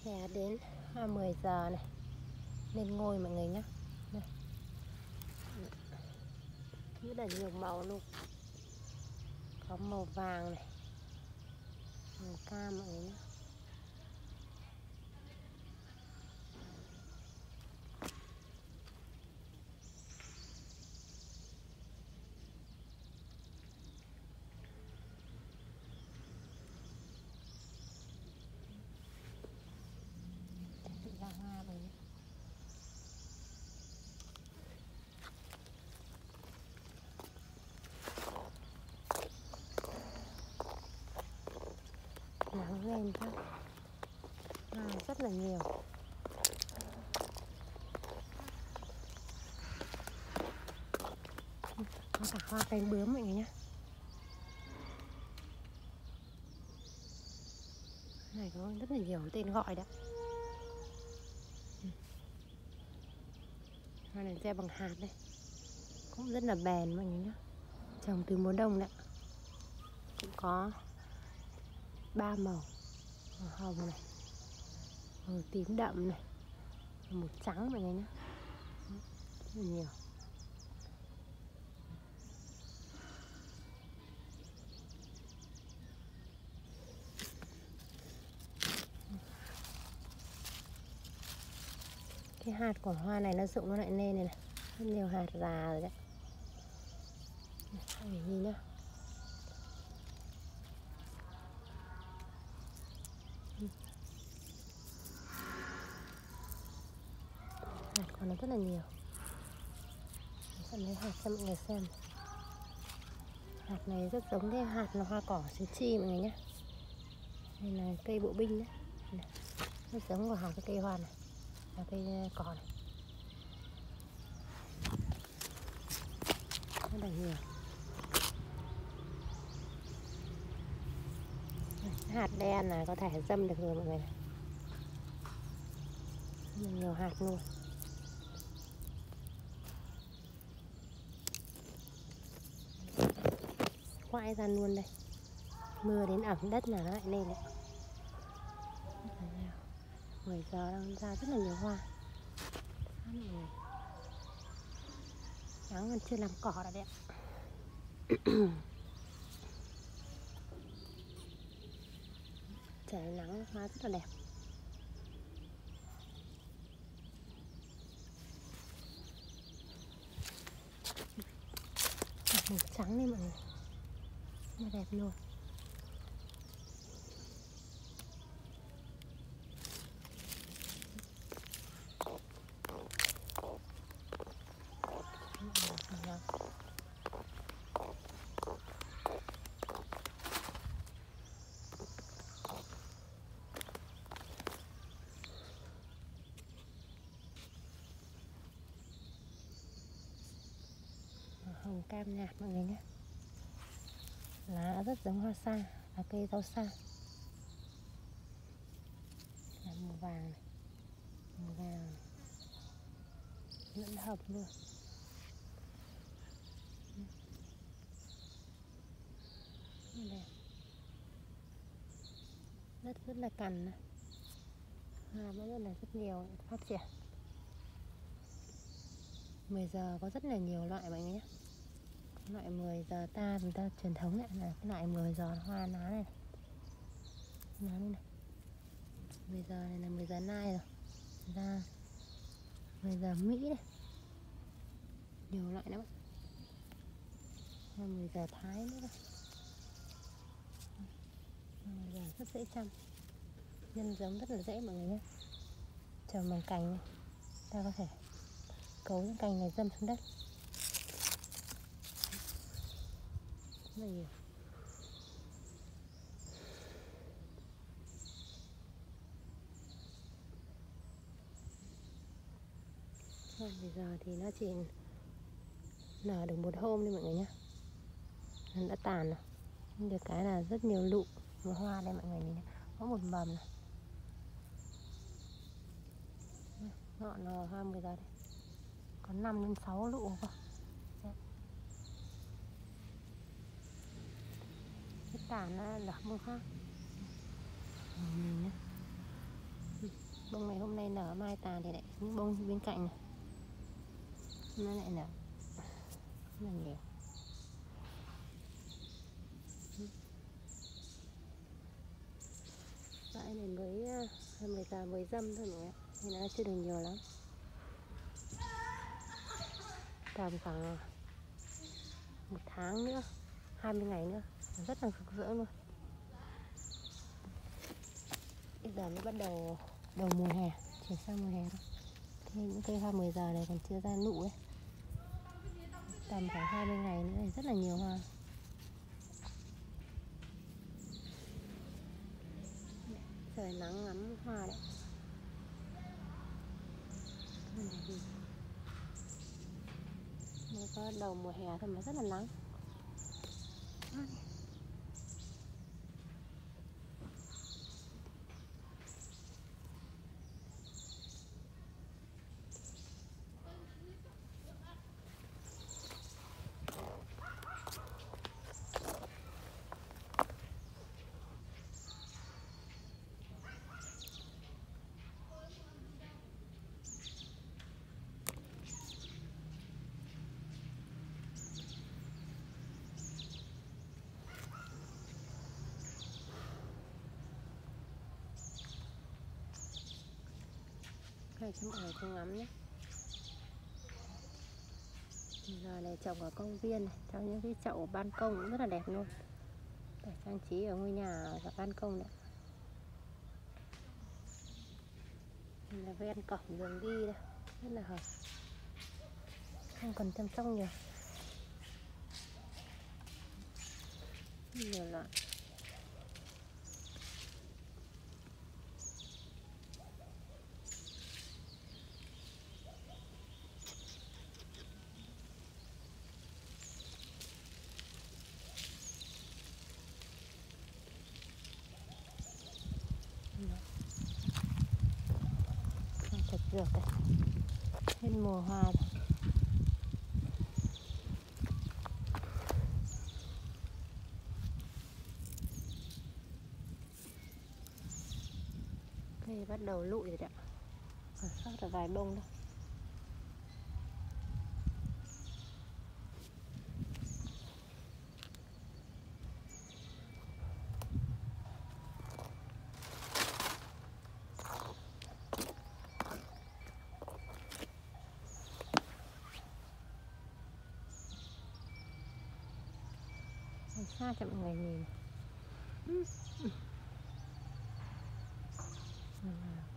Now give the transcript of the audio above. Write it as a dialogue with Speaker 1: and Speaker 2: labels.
Speaker 1: Hè đến 10 giờ này, lên ngôi mọi người nhé. Đây. Rất là nhiều màu luôn. Có màu vàng này, màu cam mọi người nhé. Ra hoa rồi nhé. Nắng lên thôi. Hoa rất là nhiều. Có cả hoa cánh bướm mọi người nhé. Này có rất là nhiều tên gọi đấy. Hoa này gieo bằng hạt đây. Cũng rất là bền mọi người nhé. Trồng từ mùa đông đấy. Cũng có 3 màu. Màu hồng này, màu tím đậm này, màu trắng mọi người nhé. Rất là nhiều. Cái hạt của hoa này nó rụng nó lại lên này này. Rất nhiều hạt già rồi đấy. Các bạn nhìn nhá. Hạt còn nó rất là nhiều. Mình sẽ lấy hạt cho mọi người xem. Hạt này rất giống cái hạt là hoa cỏ xứ chi mọi người nhé. Đây là cây bộ binh đấy. Rất giống của hạt cái cây hoa này. Và cây cỏ này. Rất là nhiều. Hạt đen là có thể dâm được rồi mọi người này. Rất là nhiều hạt luôn. Quãi ra luôn đây. Mưa đến ẩm đất là nó lại lên đấy. 10 giờ đang ra rất là nhiều hoa. Nắng còn chưa làm cỏ rồi đấy ạ. Trời nắng hoa rất là đẹp. Màu trắng đây mọi người. Rất đẹp luôn. Hồng cam nhạt mọi người nhé. Lá rất giống hoa sa, là cây rau sa. Là màu vàng này, màu vàng lẫn hợp luôn. Đẹp. Rất là cằn này. Hoa vẫn rất nhiều phát triển. 10 giờ có rất là nhiều loại mọi người nhé. Loại 10 giờ người ta truyền thống này là cái loại 10 giờ hoa lá này. Lá này này. 10 giờ này là 10 giờ nai rồi. Ra 10 giờ Mỹ này. Nhiều loại lắm. 10 giờ Thái nữa rồi. 10 giờ rất dễ chăm. Nhân giống rất là dễ mọi người nhé. Trồng bằng cành này. Ta có thể cấu những cành này dâm xuống đất. Rất là nhiều. Bây giờ thì nó chỉ nở được một hôm thôi mọi người nhé. Nó đã tàn rồi. Nhưng được cái là rất nhiều lụ và hoa đây mọi người nhìn này. Có một mầm này. Ngọn là hoa 10 giờ đây. Có 5 đến 6 lụ cơ. Cái tàn nó đỏ mưa khác. Nhìn nhé. Bông này hôm nay nở, mai tàn thì lại những bông bên cạnh này nó lại nở rất là nhiều. Bãi này mới dâm thôi mọi người, nên nó chưa được nhiều lắm. Tầm khoảng 1 tháng nữa, 20 ngày nữa rất là rực rỡ luôn. Bây giờ mới bắt đầu mùa hè, chuyển sang mùa hè thôi. Thế những cây hoa 10 giờ này còn chưa ra nụ ấy. Tầm khoảng 20 ngày nữa thì rất là nhiều hoa. Trời nắng ngắm hoa đấy. Mới có đầu mùa hè thôi mà rất là nắng. Cây châm ở trong ngắm nhé. Giờ này trồng ở công viên này, trong những cái chậu ban công cũng rất là đẹp luôn. Để trang trí ở ngôi nhà và ban công này. Đây là ven cổng đường đi đây, rất là hợp. Không cần chăm sóc nhiều. Nhiều loại. Thật dược đây. Hết mùa hoa rồi. Cây bắt đầu lụi rồi đấy ạ. Còn sót được vài bông thôi. Xa cho mọi người nhìn.